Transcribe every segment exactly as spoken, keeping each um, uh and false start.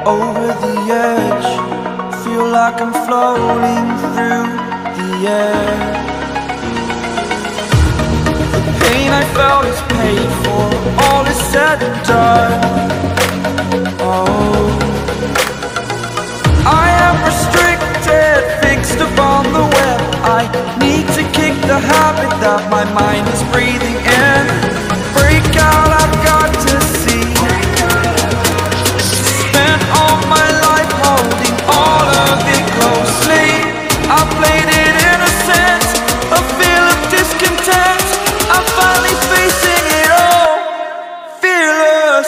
over the edge. Feel like I'm floating through the air. The pain I felt is paid for, all is said and done. Oh, I am restricted, fixed upon the web. I need to kick the habit that my mind is breathing in. Break out, I've got to see. Spent all my life holding all of it closely. I played it innocent, a feel of discontent. I'm finally facing it all, fearless.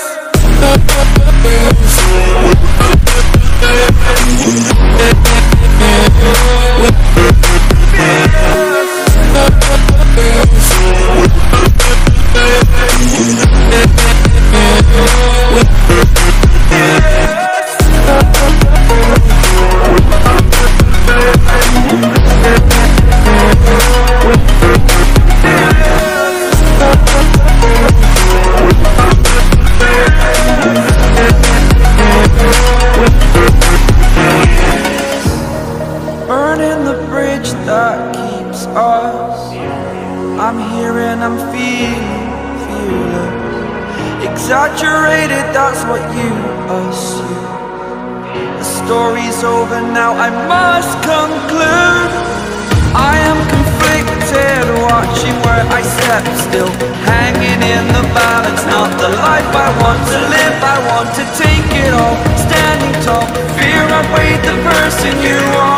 Burning the bridge that keeps us. I'm here and I'm feeling fearless. Exaggerated, that's what you assume. The story's over now, I must conclude. I am conflicted, watching where I step still, hanging in the balance. Not the life I want to live, I want to take it all. Standing tall, fear I've weighed the person you are.